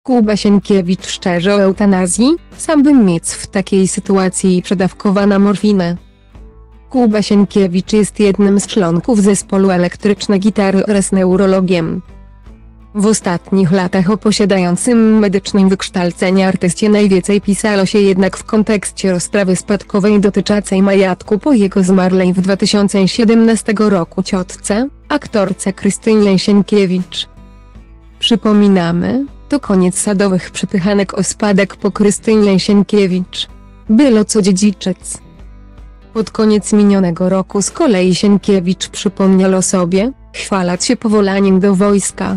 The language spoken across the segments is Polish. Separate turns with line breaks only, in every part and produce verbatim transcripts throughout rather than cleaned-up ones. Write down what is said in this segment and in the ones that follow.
Kuba Sienkiewicz szczerze o eutanazji, sam bym mieć w takiej sytuacji przedawkowana morfinę. Kuba Sienkiewicz jest jednym z członków zespołu Elektryczne Gitary oraz neurologiem. W ostatnich latach o posiadającym medycznym wykształcenie artyście najwięcej pisalo się jednak w kontekście rozprawy spadkowej dotyczącej majątku po jego zmarłej w dwa tysiące siedemnastym roku ciotce, aktorce Krystynie Sienkiewicz. Przypominamy, to koniec sadowych przepychanek o spadek po Krystynie Sienkiewicz. Było co dziedziczec. Pod koniec minionego roku z kolei Sienkiewicz przypomniał o sobie, chwaląc się powolaniem do wojska.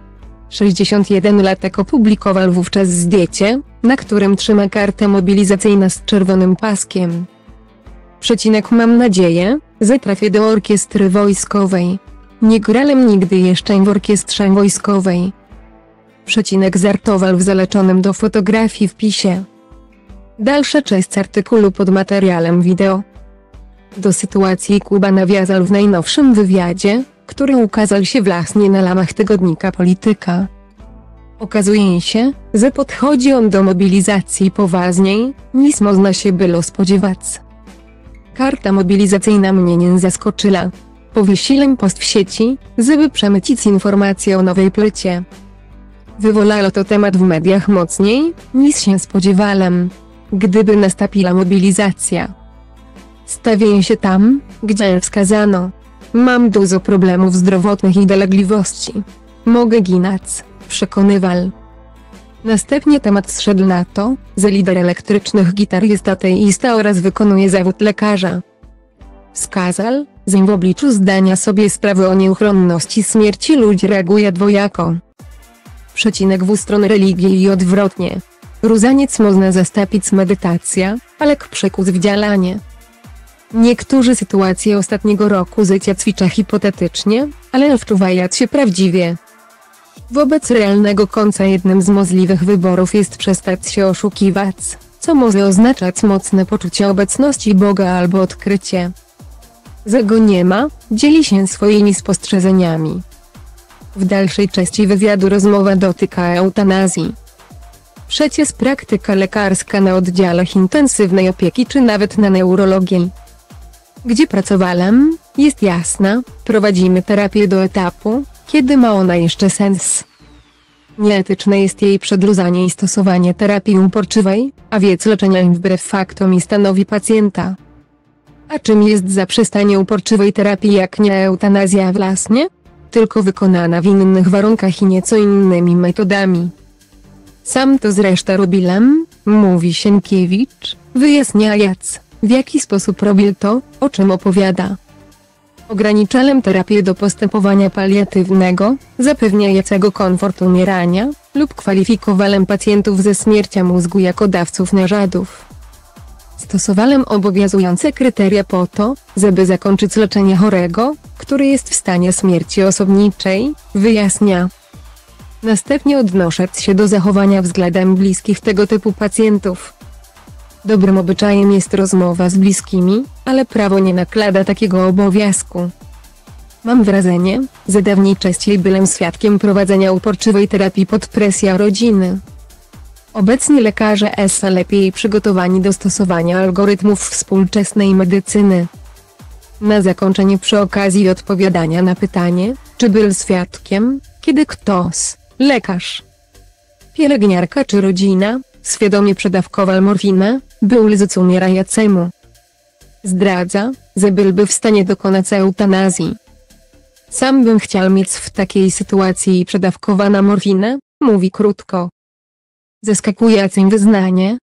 sześćdziesięciojeden-latek opublikował wówczas zdjęcie, na którym trzyma kartę mobilizacyjną z czerwonym paskiem. Przecinek mam nadzieję, że trafię do orkiestry wojskowej. Nie grałem nigdy jeszcze w orkiestrze wojskowej. Przecinek żartował w zaleczonym do fotografii wpisie. Dalsza część artykułu pod materiałem wideo. Do sytuacji Kuba nawiązał w najnowszym wywiadzie, który ukazał się właśnie na łamach tygodnika Polityka. Okazuje się, że podchodzi on do mobilizacji poważniej, niż można się było spodziewać. Karta mobilizacyjna mnie nie zaskoczyła. Powiesiłem post w sieci, żeby przemycić informacje o nowej płycie. Wywołało to temat w mediach mocniej, niż się spodziewałem. Gdyby nastąpiła mobilizacja, stawię się tam, gdzie wskazano. Mam dużo problemów zdrowotnych i dolegliwości. Mogę ginąć, przekonywał. Następnie temat zszedł na to, że lider Elektrycznych Gitar jest ateista oraz wykonuje zawód lekarza. Wskazał, że w obliczu zdania sobie sprawy o nieuchronności śmierci ludzi reaguje dwojako. Przecinek w stronę religii i odwrotnie. Różaniec można zastąpić medytacja, ale k przekaz w działanie. Niektórzy sytuacje ostatniego roku życia ćwiczą hipotetycznie, ale wczuwają się prawdziwie. Wobec realnego końca jednym z możliwych wyborów jest przestać się oszukiwać, co może oznaczać mocne poczucie obecności Boga albo odkrycie, że Go nie ma, dzieli się swoimi spostrzeżeniami. W dalszej części wywiadu rozmowa dotyka eutanazji. Przecież praktyka lekarska na oddziałach intensywnej opieki czy nawet na neurologii, gdzie pracowałem, jest jasna, prowadzimy terapię do etapu, kiedy ma ona jeszcze sens. Nieetyczne jest jej przedłużanie i stosowanie terapii uporczywej, a więc leczenia wbrew faktom i stanowi pacjenta. A czym jest zaprzestanie uporczywej terapii jak nie eutanazja właśnie? Tylko wykonana w innych warunkach i nieco innymi metodami. Sam to zresztą robiłem, mówi Sienkiewicz, wyjaśniając, w jaki sposób robił to, o czym opowiada. Ograniczałem terapię do postępowania paliatywnego, zapewniającego komfort umierania, lub kwalifikowałem pacjentów ze śmiercią mózgu jako dawców narządów. Stosowałem obowiązujące kryteria po to, żeby zakończyć leczenie chorego, który jest w stanie śmierci osobniczej, wyjaśnia. Następnie odnosząc się do zachowania względem bliskich tego typu pacjentów. Dobrym obyczajem jest rozmowa z bliskimi, ale prawo nie nakłada takiego obowiązku. Mam wrażenie, że dawniej częściej byłem świadkiem prowadzenia uporczywej terapii pod presją rodziny. Obecnie lekarze są lepiej przygotowani do stosowania algorytmów współczesnej medycyny. Na zakończenie przy okazji odpowiadania na pytanie, czy był świadkiem, kiedy ktoś, lekarz, pielęgniarka czy rodzina, świadomie przedawkował morfinę, był lec umierającemu. Zdradza, że byłby w stanie dokonać eutanazji. Sam bym chciał mieć w takiej sytuacji przedawkowana morfinę, mówi krótko. Zaskakujące wyznanie,